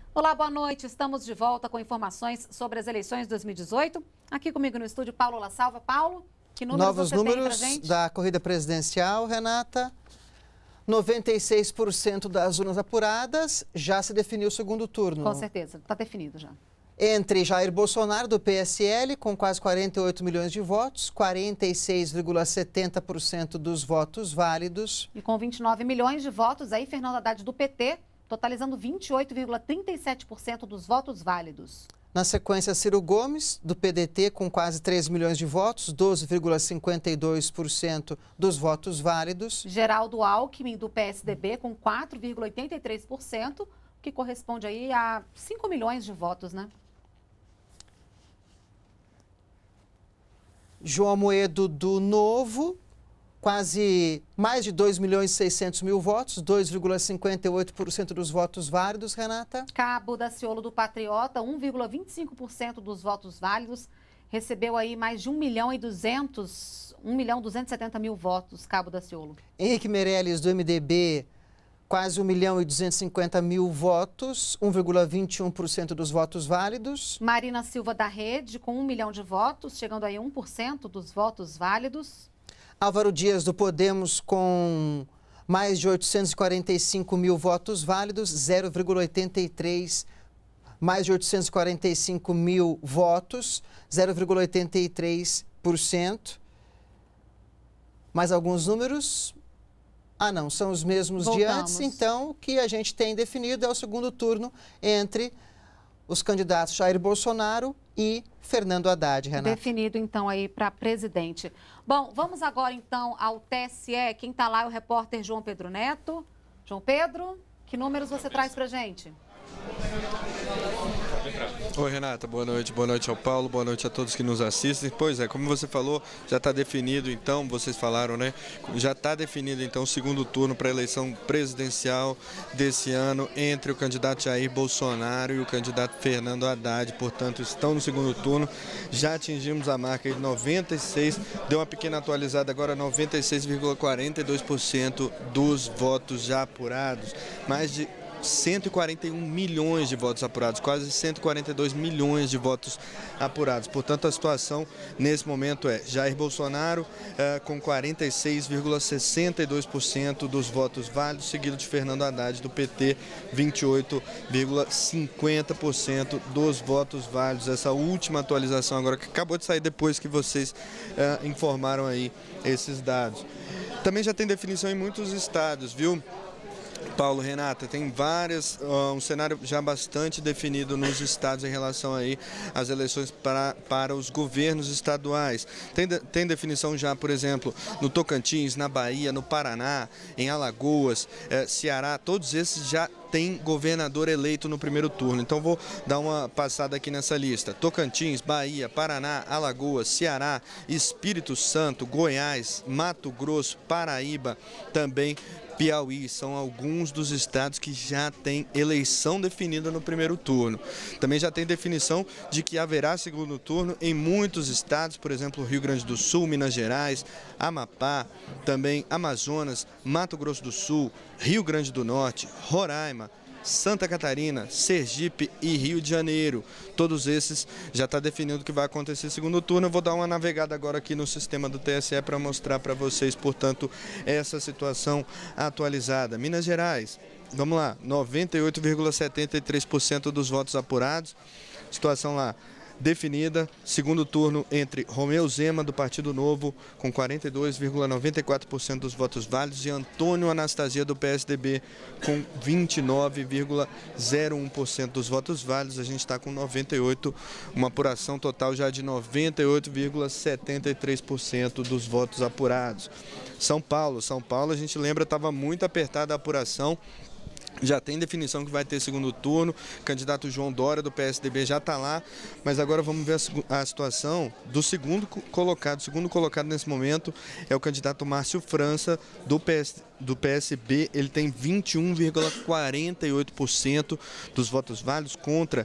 Olá, boa noite. Estamos de volta com informações sobre as eleições de 2018. Aqui comigo no estúdio, Paulo La Salva. Paulo, que números Novos você tem pra números gente? da corrida presidencial, Renata. 96% das urnas apuradas, já se definiu o segundo turno. Com certeza, está definido já. Entre Jair Bolsonaro, do PSL, com quase 48 milhões de votos, 46,70% dos votos válidos. E com 29 milhões de votos, aí Fernando Haddad, do PT, totalizando 28,37% dos votos válidos. Na sequência, Ciro Gomes, do PDT, com quase 3 milhões de votos, 12,52% dos votos válidos. Geraldo Alckmin, do PSDB, com 4,83%, que corresponde aí a 5 milhões de votos, né? João Amoedo, do Novo, quase mais de 2.600.000 votos, 2,58% dos votos válidos, Renata. Cabo Daciolo, do Patriota, 1,25% dos votos válidos, recebeu aí mais de 1.270.000 votos, Cabo Daciolo. Henrique Meirelles, do MDB, quase 1.250.000 votos, 1,21% dos votos válidos. Marina Silva, da Rede, com 1 milhão de votos, chegando aí a 1% dos votos válidos. Álvaro Dias, do Podemos, com mais de 845.000 votos válidos, 0,83%. Mais de 845.000 votos, 0,83%. Mais alguns números? Ah, não, são os mesmos de antes. Então, o que a gente tem definido é o segundo turno entre os candidatos Jair Bolsonaro e Fernando Haddad, Renata. Definido, então, aí para presidente. Bom, vamos agora, então, ao TSE. Quem está lá é o repórter João Pedro Neto. João Pedro, que números você traz para a gente? Oi, Renata, boa noite ao Paulo, boa noite a todos que nos assistem. Pois é, como você falou, já está definido, então, vocês falaram, né? Já está definido, então, o segundo turno para a eleição presidencial desse ano entre o candidato Jair Bolsonaro e o candidato Fernando Haddad. Portanto, estão no segundo turno, já atingimos a marca de 96, deu uma pequena atualizada agora, 96,42% dos votos já apurados, mais de 141 milhões de votos apurados, quase 142 milhões de votos apurados. Portanto, a situação nesse momento é Jair Bolsonaro com 46,62% dos votos válidos, seguido de Fernando Haddad do PT, 28,50% dos votos válidos. Essa última atualização agora que acabou de sair depois que vocês informaram aí esses dados. Também já tem definição em muitos estados, viu? Paulo, Renata, tem um cenário já bastante definido nos estados em relação aí às eleições para os governos estaduais. Tem definição já, por exemplo, no Tocantins, na Bahia, no Paraná, em Alagoas, Ceará, todos esses já tem governador eleito no primeiro turno. Então vou dar uma passada aqui nessa lista. Tocantins, Bahia, Paraná, Alagoas, Ceará, Espírito Santo, Goiás, Mato Grosso, Paraíba, também Piauí, são alguns dos estados que já têm eleição definida no primeiro turno. Também já tem definição de que haverá segundo turno em muitos estados, por exemplo, Rio Grande do Sul, Minas Gerais, Amapá, também Amazonas, Mato Grosso do Sul, Rio Grande do Norte, Roraima, Santa Catarina, Sergipe e Rio de Janeiro. Todos esses já está definido que vai acontecer segundo turno. Eu vou dar uma navegada agora aqui no sistema do TSE para mostrar para vocês, portanto, essa situação atualizada. Minas Gerais, vamos lá, 98,73% dos votos apurados. Situação lá definida, segundo turno entre Romeu Zema, do Partido Novo, com 42,94% dos votos válidos, e Antônio Anastasia, do PSDB, com 29,01% dos votos válidos. A gente está com 98, uma apuração total já de 98,73% dos votos apurados. São Paulo, a gente lembra, estava muito apertada a apuração. Já tem definição que vai ter segundo turno, candidato João Dória do PSDB já está lá, mas agora vamos ver a situação do segundo colocado. O segundo colocado nesse momento é o candidato Márcio França do do PSB, ele tem 21,48% dos votos válidos contra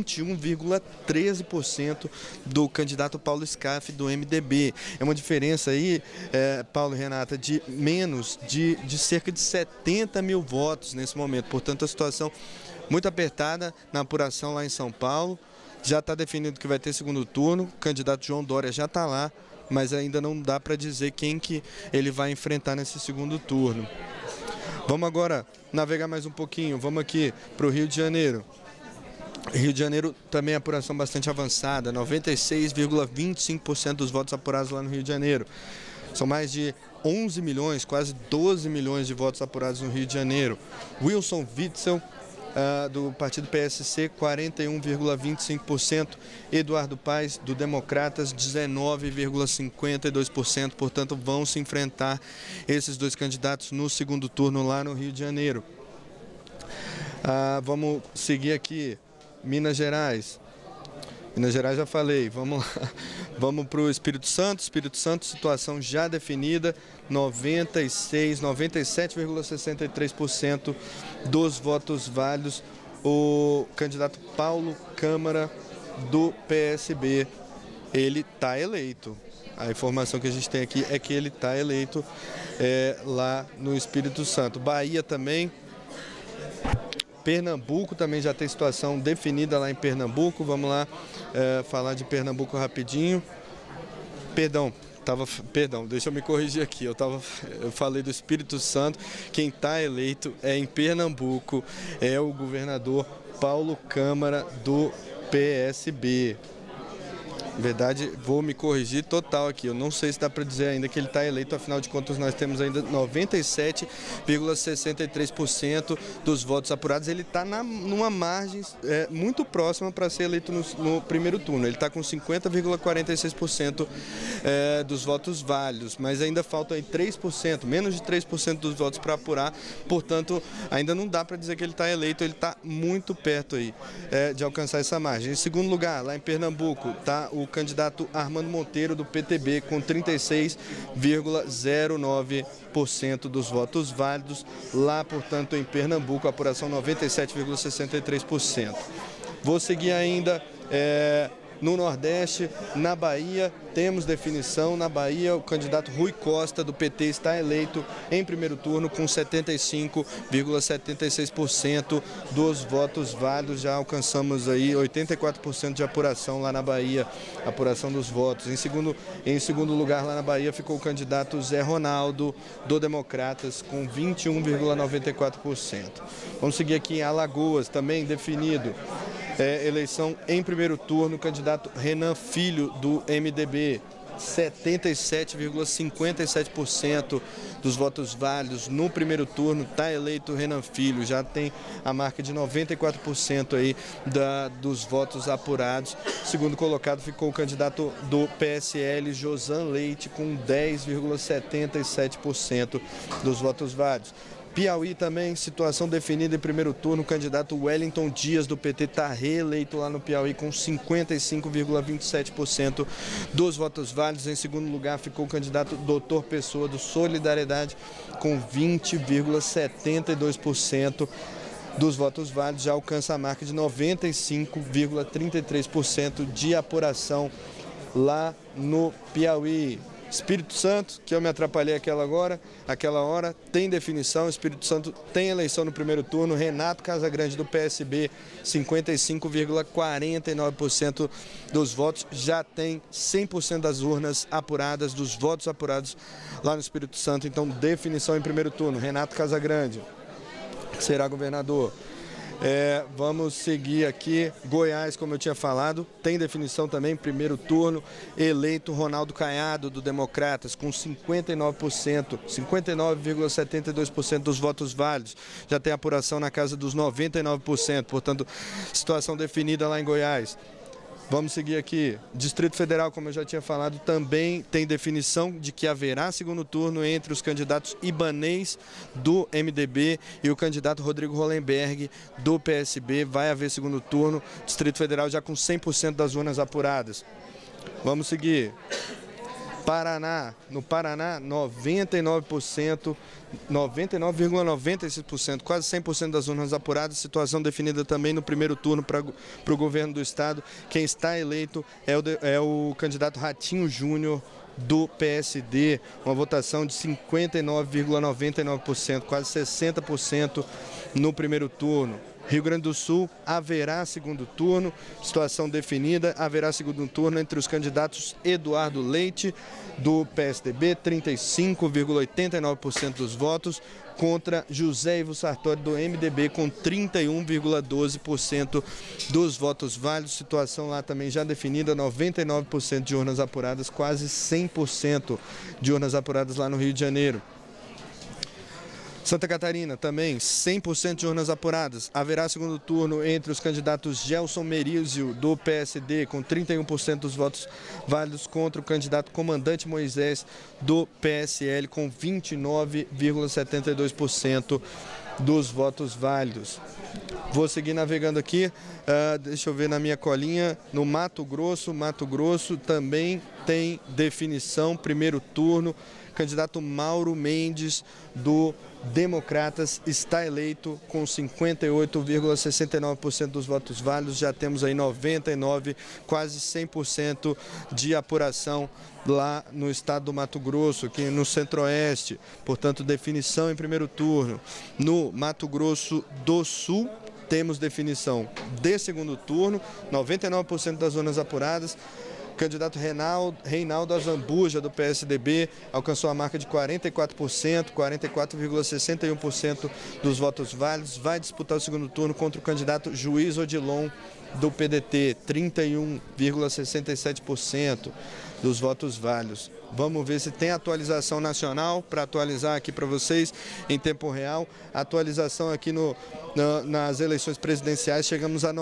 21,13% do candidato Paulo Scaff do MDB. É uma diferença aí, Paulo e Renata, de menos de cerca de 70 mil votos nesse momento. Portanto, a situação muito apertada na apuração lá em São Paulo. Já está definido que vai ter segundo turno, o candidato João Dória já está lá, mas ainda não dá para dizer quem que ele vai enfrentar nesse segundo turno. Vamos agora navegar mais um pouquinho, vamos aqui para o Rio de Janeiro. Rio de Janeiro também é apuração bastante avançada, 96,25% dos votos apurados lá no Rio de Janeiro. São mais de 11 milhões, quase 12 milhões de votos apurados no Rio de Janeiro. Wilson Witzel, do partido PSC, 41,25%. Eduardo Paes, do Democratas, 19,52%. Portanto, vão se enfrentar esses dois candidatos no segundo turno lá no Rio de Janeiro. Vamos seguir aqui. Minas Gerais. Minas Gerais já falei, vamos lá. Vamos para o Espírito Santo. Espírito Santo, situação já definida, 97,63% dos votos válidos. O candidato Paulo Câmara, do PSB, ele está eleito. A informação que a gente tem aqui é que ele está eleito lá no Espírito Santo. Bahia também. Pernambuco também já tem situação definida lá em Pernambuco. Vamos lá falar de Pernambuco rapidinho. Perdão, deixa eu me corrigir aqui. Eu falei do Espírito Santo. Quem está eleito em Pernambuco é o governador Paulo Câmara, do PSB. Na verdade, vou me corrigir total aqui. Eu não sei se dá para dizer ainda que ele está eleito, afinal de contas nós temos ainda 97,63% dos votos apurados. Ele está numa margem muito próxima para ser eleito no primeiro turno. Ele está com 50,46% dos votos válidos, mas ainda falta aí 3%, menos de 3% dos votos para apurar. Portanto, ainda não dá para dizer que ele está eleito, ele está muito perto aí de alcançar essa margem. Em segundo lugar, lá em Pernambuco, está o candidato Armando Monteiro, do PTB, com 36,09% dos votos válidos. Lá, portanto, em Pernambuco, a apuração 97,63%. Vou seguir ainda no Nordeste. Na Bahia, temos definição. Na Bahia, o candidato Rui Costa, do PT, está eleito em primeiro turno com 75,76% dos votos válidos. Já alcançamos aí 84% de apuração lá na Bahia, apuração dos votos. Em segundo lugar, lá na Bahia, ficou o candidato Zé Ronaldo, do Democratas, com 21,94%. Vamos seguir aqui em Alagoas, também definido. Eleição em primeiro turno, candidato Renan Filho, do MDB, 77,57% dos votos válidos no primeiro turno. Está eleito Renan Filho, já tem a marca de 94% aí dos votos apurados. Segundo colocado ficou o candidato do PSL, Josan Leite, com 10,77% dos votos válidos. Piauí também, situação definida em primeiro turno, o candidato Wellington Dias, do PT, está reeleito lá no Piauí com 55,27% dos votos válidos. Em segundo lugar ficou o candidato Dr. Pessoa, do Solidariedade, com 20,72% dos votos válidos. Já alcança a marca de 95,33% de apuração lá no Piauí. Espírito Santo, que eu me atrapalhei aquela hora, tem definição. Espírito Santo tem eleição no primeiro turno. Renato Casagrande, do PSB, 55,49% dos votos. Já tem 100% das urnas apuradas, dos votos apurados lá no Espírito Santo. Então, definição em primeiro turno. Renato Casagrande será governador. Vamos seguir aqui. Goiás, como eu tinha falado, tem definição também, primeiro turno, eleito Ronaldo Caiado, do Democratas, com 59,72% dos votos válidos. Já tem apuração na casa dos 99%, portanto, situação definida lá em Goiás. Vamos seguir aqui. Distrito Federal, como eu já tinha falado, também tem definição de que haverá segundo turno entre os candidatos Ibanez, do MDB, e o candidato Rodrigo Hollenberg, do PSB. Vai haver segundo turno. Distrito Federal já com 100% das urnas apuradas. Vamos seguir. No Paraná, 99,96%, quase 100% das urnas apuradas, situação definida também no primeiro turno para o governo do estado. Quem está eleito é o candidato Ratinho Júnior, do PSD, uma votação de 59,99%, quase 60% no primeiro turno. Rio Grande do Sul, haverá segundo turno, situação definida, haverá segundo turno entre os candidatos Eduardo Leite, do PSDB, 35,89% dos votos, contra José Ivo Sartori, do MDB, com 31,12% dos votos válidos. Situação lá também já definida, 99% de urnas apuradas, quase 100% de urnas apuradas lá no Rio de Janeiro. Santa Catarina também, 100% de urnas apuradas. Haverá segundo turno entre os candidatos Gelson Merizio, do PSD, com 31% dos votos válidos, contra o candidato Comandante Moisés, do PSL, com 29,72% dos votos válidos. Vou seguir navegando aqui, deixa eu ver na minha colinha, no Mato Grosso também tem definição, primeiro turno, candidato Mauro Mendes, do Democratas, está eleito com 58,69% dos votos válidos. Já temos aí 99, quase 100% de apuração lá no estado do Mato Grosso, aqui no Centro-Oeste. Portanto, definição em primeiro turno. No Mato Grosso do Sul, temos definição de segundo turno, 99% das urnas apuradas. Candidato Reinaldo Azambuja, do PSDB, alcançou a marca de 44%, 44,61% dos votos válidos. Vai disputar o segundo turno contra o candidato Juiz Odilon, do PDT, 31,67% dos votos válidos. Vamos ver se tem atualização nacional para atualizar aqui para vocês em tempo real. Atualização aqui nas eleições presidenciais, chegamos a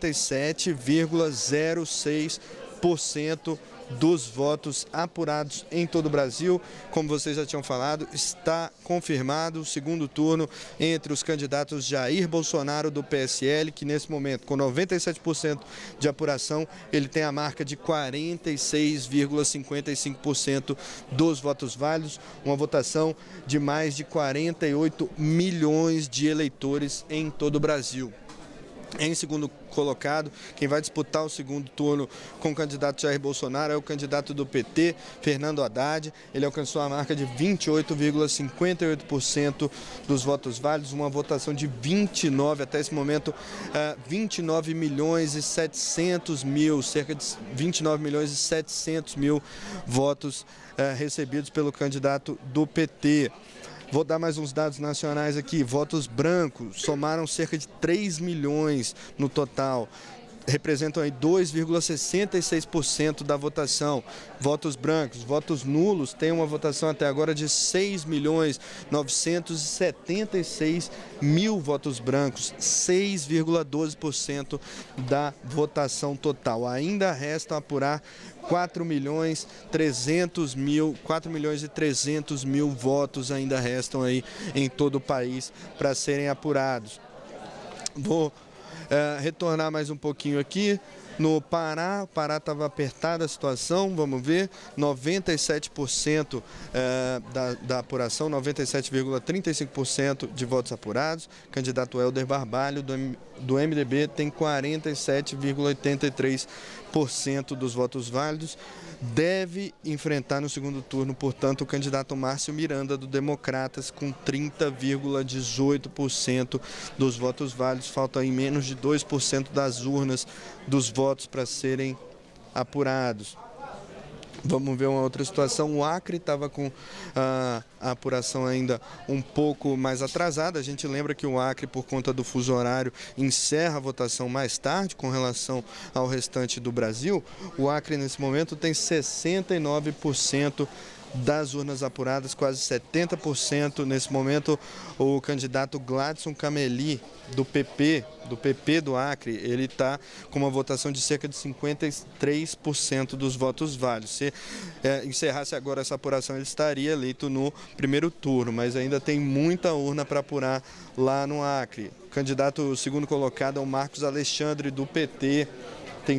97,06% dos votos apurados em todo o Brasil. Como vocês já tinham falado, está confirmado o segundo turno entre os candidatos Jair Bolsonaro, do PSL, que nesse momento, com 97% de apuração, ele tem a marca de 46,55% dos votos válidos, uma votação de mais de 48 milhões de eleitores em todo o Brasil. Em segundo colocado, quem vai disputar o segundo turno com o candidato Jair Bolsonaro é o candidato do PT, Fernando Haddad. Ele alcançou a marca de 28,58% dos votos válidos, uma votação de 29, até esse momento, 29 milhões e 700 mil, cerca de 29 milhões e 700 mil votos recebidos pelo candidato do PT. Vou dar mais uns dados nacionais aqui. Votos brancos somaram cerca de 3 milhões no total. Representam aí 2,66% da votação. Votos brancos, votos nulos, tem uma votação até agora de 6.976.000 votos brancos, 6,12% da votação total. Ainda restam apurar 4 milhões e 300 mil votos ainda restam aí em todo o país para serem apurados. Vou retornar mais um pouquinho aqui. No Pará, o Pará estava apertada a situação, vamos ver, 97% da apuração, 97,35% de votos apurados. Candidato Helder Barbalho, do MDB, tem 47,83% dos votos válidos. Deve enfrentar no segundo turno, portanto, o candidato Márcio Miranda, do Democratas, com 30,18% dos votos válidos. Falta aí menos de 2% das urnas dos votos para serem apurados. Vamos ver uma outra situação. O Acre estava com a apuração ainda um pouco mais atrasada. A gente lembra que o Acre, por conta do fuso horário, encerra a votação mais tarde com relação ao restante do Brasil. O Acre, nesse momento, tem 69% das urnas apuradas, quase 70%. Nesse momento, o candidato Gladson Cameli, do PP do Acre, ele está com uma votação de cerca de 53% dos votos válidos. Se encerrasse agora essa apuração, ele estaria eleito no primeiro turno, mas ainda tem muita urna para apurar lá no Acre. O candidato segundo colocado é o Marcos Alexandre, do PT, tem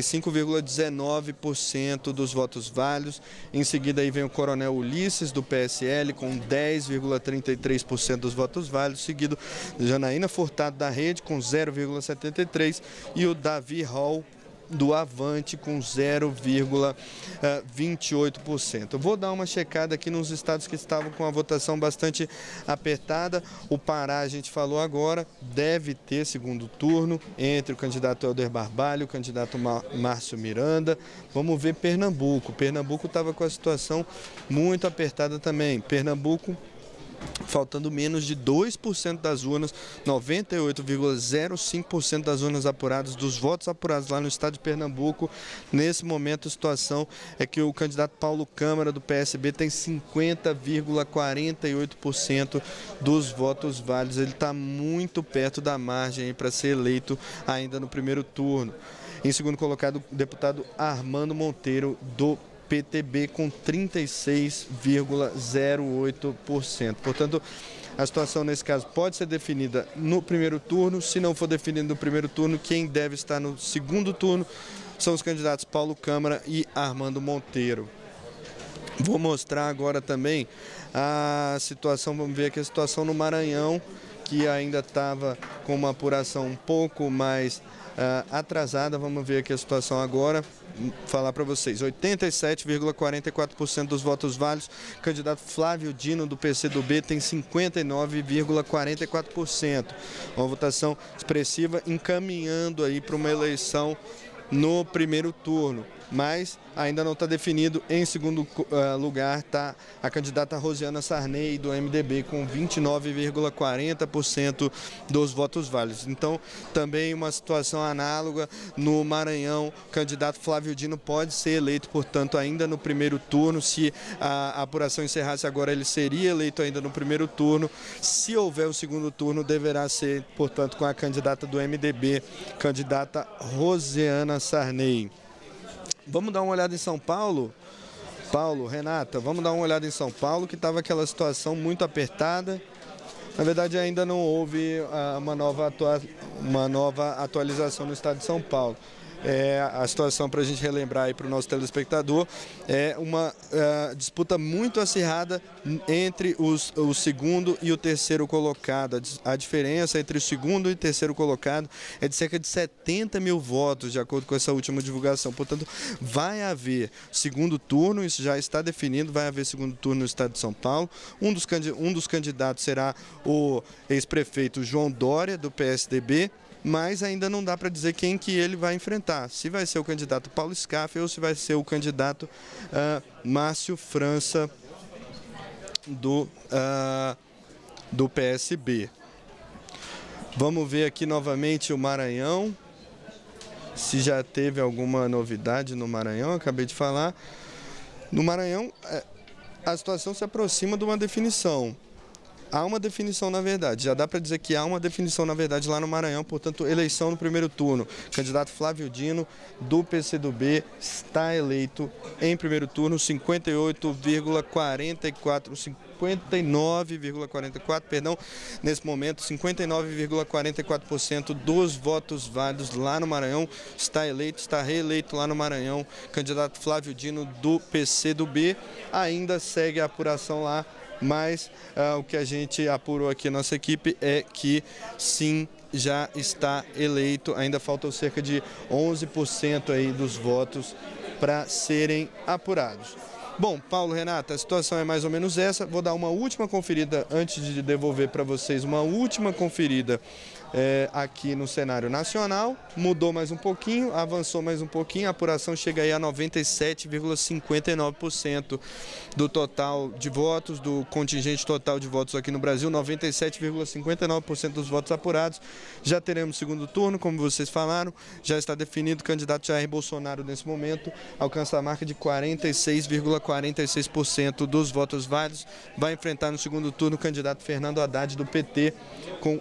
35,19% dos votos válidos. Em seguida aí vem o Coronel Ulisses, do PSL, com 10,33% dos votos válidos, seguido de Janaína Furtado, da Rede, com 0,73%, e o Davi Hall, do Avante, com 0,28%. Eu vou dar uma checada aqui nos estados que estavam com a votação bastante apertada. O Pará, a gente falou agora, deve ter segundo turno entre o candidato Helder Barbalho e o candidato Márcio Miranda. Vamos ver Pernambuco. Pernambuco estava com a situação muito apertada também. Pernambuco, faltando menos de 2% das urnas, 98,05% das urnas apuradas, dos votos apurados lá no estado de Pernambuco. Nesse momento, a situação é que o candidato Paulo Câmara, do PSB, tem 50,48% dos votos válidos. Ele está muito perto da margem para ser eleito ainda no primeiro turno. Em segundo colocado, o deputado Armando Monteiro, do PTB, com 36,08%. Portanto, a situação nesse caso pode ser definida no primeiro turno. Se não for definida no primeiro turno, quem deve estar no segundo turno são os candidatos Paulo Câmara e Armando Monteiro. Vou mostrar agora também a situação, vamos ver aqui a situação no Maranhão, que ainda estava com uma apuração um pouco mais atrasada. Vamos ver aqui a situação agora. Falar para vocês, 87,44% dos votos válidos, candidato Flávio Dino, do PCdoB, tem 59,44%. Uma votação expressiva, encaminhando aí para uma eleição no primeiro turno. Mas ainda não está definido. Em segundo lugar está a candidata Rosiana Sarney, do MDB, com 29,40% dos votos válidos. Então, também uma situação análoga no Maranhão. O candidato Flávio Dino pode ser eleito, portanto, ainda no primeiro turno. Se a apuração encerrasse agora, ele seria eleito ainda no primeiro turno. Se houver o segundo turno, deverá ser, portanto, com a candidata do MDB, candidata Rosiana Sarney. Vamos dar uma olhada em São Paulo? Paulo, Renata, vamos dar uma olhada em São Paulo, que estava aquela situação muito apertada. Na verdade, ainda não houve uma nova atualização no estado de São Paulo. A situação, para a gente relembrar aí para o nosso telespectador, é uma disputa muito acirrada entre o segundo e o terceiro colocado. A diferença entre o segundo e o terceiro colocado é de cerca de 70 mil votos, de acordo com essa última divulgação. Portanto, vai haver segundo turno, isso já está definido, vai haver segundo turno no estado de São Paulo. Um dos candidatos será o ex-prefeito João Dória, do PSDB, mas ainda não dá para dizer quem que ele vai enfrentar. Se vai ser o candidato Paulo Scaff ou se vai ser o candidato Márcio França, do PSB. Vamos ver aqui novamente o Maranhão, se já teve alguma novidade no Maranhão. Acabei de falar. No Maranhão, a situação se aproxima de uma definição. Há uma definição, na verdade, já dá para dizer que há uma definição, na verdade, lá no Maranhão. Portanto, eleição no primeiro turno. Candidato Flávio Dino, do PCdoB, está eleito em primeiro turno, 59,44%, nesse momento, 59,44% dos votos válidos lá no Maranhão. Está eleito, está reeleito lá no Maranhão, candidato Flávio Dino, do PCdoB. Ainda segue a apuração lá, mas o que a gente apurou aqui, nossa equipe, é que sim, já está eleito. Ainda faltam cerca de 11% aí dos votos para serem apurados. Bom, Paulo, Renata, a situação é mais ou menos essa. Vou dar uma última conferida, antes de devolver para vocês, uma última conferida aqui no cenário nacional. Mudou mais um pouquinho, avançou mais um pouquinho, a apuração chega aí a 97,59% do total de votos, do contingente total de votos aqui no Brasil, 97,59% dos votos apurados. Já teremos segundo turno, como vocês falaram, já está definido. O candidato Jair Bolsonaro, nesse momento, alcança a marca de 46,46% dos votos válidos. Vai enfrentar no segundo turno o candidato Fernando Haddad, do PT, com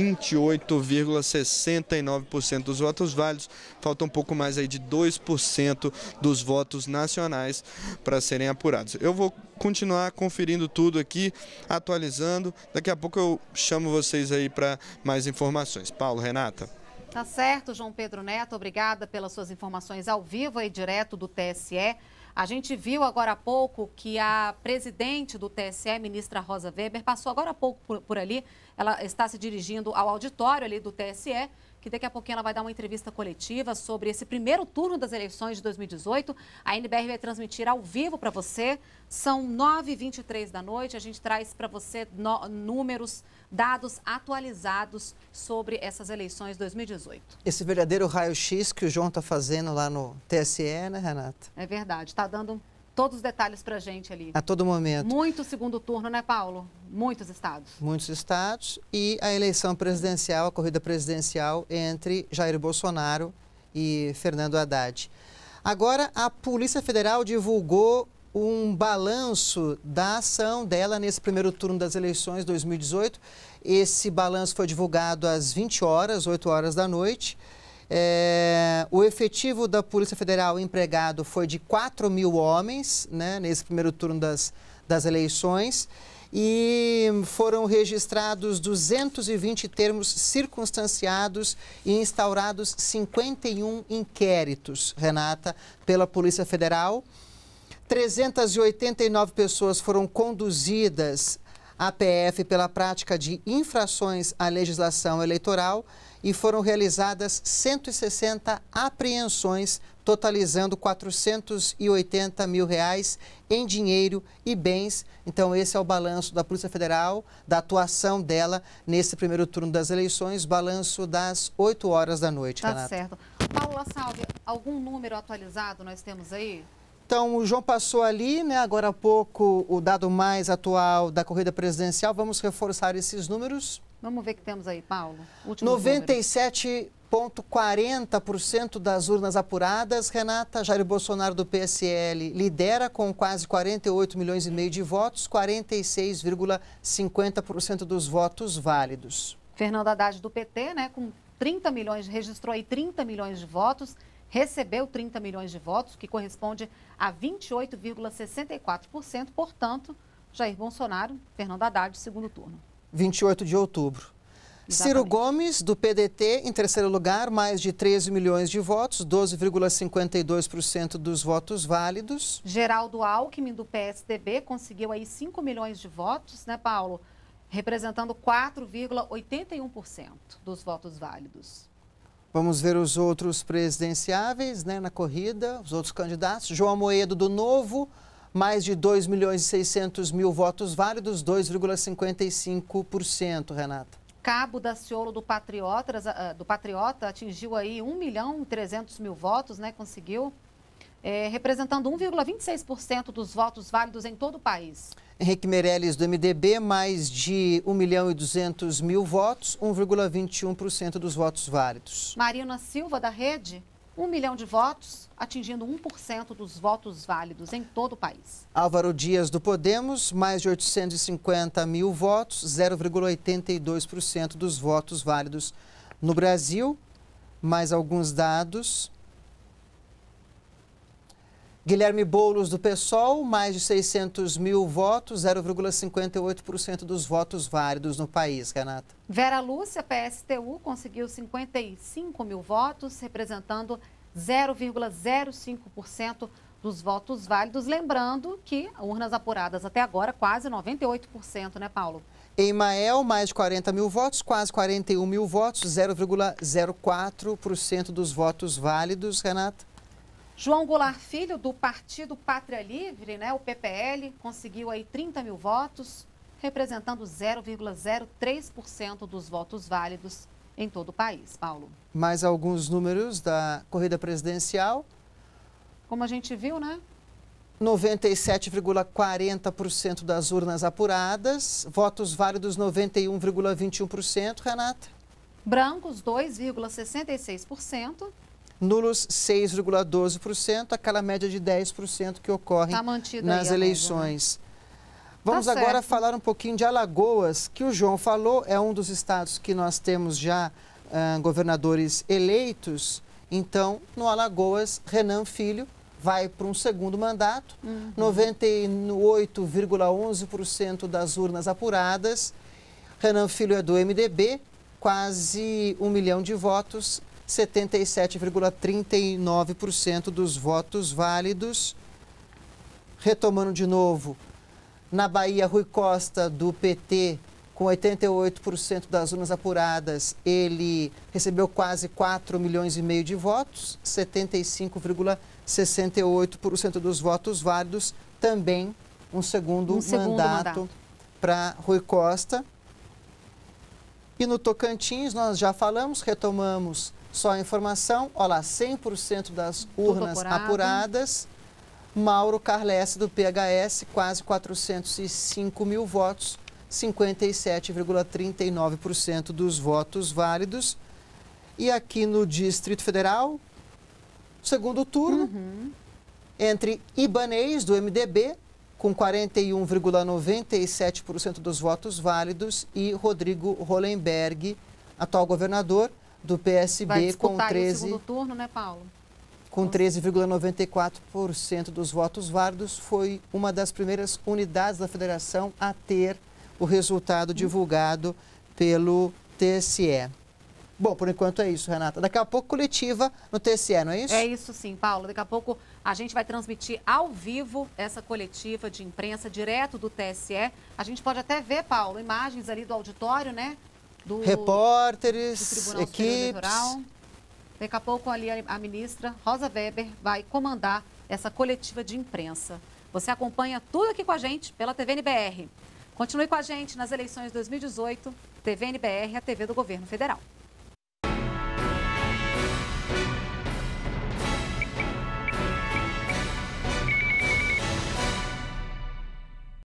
28,69% dos votos válidos. Falta um pouco mais aí de 2% dos votos nacionais para serem apurados. Eu vou continuar conferindo tudo aqui, atualizando. Daqui a pouco eu chamo vocês aí para mais informações. Paulo, Renata. Tá certo, João Pedro Neto, obrigada pelas suas informações ao vivo e direto do TSE. A gente viu agora há pouco que a presidente do TSE, ministra Rosa Weber, passou agora há pouco por ali. Ela está se dirigindo ao auditório ali do TSE, que daqui a pouquinho ela vai dar uma entrevista coletiva sobre esse primeiro turno das eleições de 2018. A NBR vai transmitir ao vivo para você. São 9h23 da noite. A gente traz para você números, dados atualizados sobre essas eleições 2018. Esse verdadeiro raio-x que o João está fazendo lá no TSE, né, Renata? É verdade. Está dando todos os detalhes para a gente ali. A todo momento. Muito segundo turno, né, Paulo? Muitos estados. Muitos estados. E a eleição presidencial, a corrida presidencial entre Jair Bolsonaro e Fernando Haddad. Agora, a Polícia Federal divulgou um balanço da ação dela nesse primeiro turno das eleições 2018. Esse balanço foi divulgado às 20 horas, 8 horas da noite. O efetivo da Polícia Federal empregado foi de 4.000 homens, né, nesse primeiro turno das eleições, e foram registrados 220 termos circunstanciados e instaurados 51 inquéritos, Renata, pela Polícia Federal. 389 pessoas foram conduzidas à PF pela prática de infrações à legislação eleitoral e foram realizadas 160 apreensões, totalizando R$480 mil em dinheiro e bens. Então, esse é o balanço da Polícia Federal, da atuação dela nesse primeiro turno das eleições, balanço das 8 horas da noite, Renata. Tá certo. Paulo La Salve, algum número atualizado nós temos aí? Então, o João passou ali, né, agora há pouco, o dado mais atual da corrida presidencial. Vamos reforçar esses números? Vamos ver o que temos aí, Paulo. 97,40% das urnas apuradas. Renata, Jair Bolsonaro do PSL lidera com quase 48 milhões e meio de votos, 46,50% dos votos válidos. Fernando Haddad do PT, né, com 30 milhões, registrou aí 30 milhões de votos, recebeu 30 milhões de votos, que corresponde a 28,64%. Portanto, Jair Bolsonaro, Fernando Haddad, segundo turno. 28 de outubro. Exatamente. Ciro Gomes, do PDT, em terceiro lugar, mais de 13 milhões de votos, 12,52% dos votos válidos. Geraldo Alckmin, do PSDB, conseguiu aí 5 milhões de votos, né, Paulo? Representando 4,81% dos votos válidos. Vamos ver os outros presidenciáveis, né, na corrida, os outros candidatos. João Amoedo, do Novo, mais de 2 milhões e 600 mil votos válidos, 2,55%, Renata. Cabo Daciolo do Patriota atingiu aí 1 milhão e 300 mil votos, né? Conseguiu, representando 1,26% dos votos válidos em todo o país. Henrique Meirelles, do MDB, mais de 1 milhão e 200 mil votos, 1,21% dos votos válidos. Marina Silva, da Rede, 1 milhão de votos, atingindo 1% dos votos válidos em todo o país. Álvaro Dias, do Podemos, mais de 850 mil votos, 0,82% dos votos válidos no Brasil. Mais alguns dados. Guilherme Boulos, do PSOL, mais de 600 mil votos, 0,58% dos votos válidos no país, Renata. Vera Lúcia, PSTU, conseguiu 55 mil votos, representando 0,05% dos votos válidos. Lembrando que urnas apuradas até agora, quase 98%, né, Paulo? Emael, mais de 40 mil votos, quase 41 mil votos, 0,04% dos votos válidos, Renata. João Goulart Filho, do Partido Pátria Livre, né, o PPL, conseguiu aí 30 mil votos, representando 0,03% dos votos válidos em todo o país, Paulo. Mais alguns números da corrida presidencial. Como a gente viu, né? 97,40% das urnas apuradas, votos válidos 91,21%, Renata. Brancos, 2,66%. Nulos, 6,12%, aquela média de 10% que ocorre nas eleições. Vamos agora falar um pouquinho de Alagoas, que o João falou, é um dos estados que nós temos já governadores eleitos. Então, no Alagoas, Renan Filho vai para um segundo mandato, 98,11% das urnas apuradas. Renan Filho é do MDB, quase 1 milhão de votos, 77,39% dos votos válidos. Retomando de novo, na Bahia, Rui Costa, do PT, com 88% das urnas apuradas, ele recebeu quase 4 milhões e meio de votos, 75,68% dos votos válidos, também um segundo mandato para Rui Costa. E no Tocantins, nós já falamos, retomamos só a informação, olha lá, 100% das urnas apuradas. Mauro Carlesse, do PHS, quase 405 mil votos, 57,39% dos votos válidos. E aqui no Distrito Federal, segundo turno, entre Ibanez, do MDB, com 41,97% dos votos válidos, e Rodrigo Hollenberg, atual governador do PSB, com 13... segundo turno, né, Paulo? Com 13,94% dos votos válidos, foi uma das primeiras unidades da federação a ter o resultado divulgado pelo TSE. Bom, por enquanto é isso, Renata. Daqui a pouco coletiva no TSE, não é isso? É isso sim, Paulo. Daqui a pouco a gente vai transmitir ao vivo essa coletiva de imprensa direto do TSE. A gente pode até ver, Paulo, imagens ali do auditório, né? Repórteres, equipes. Daqui a pouco ali a ministra Rosa Weber vai comandar essa coletiva de imprensa. Você acompanha tudo aqui com a gente pela TVNBR. Continue com a gente nas eleições 2018, TVNBR, a TV do Governo Federal.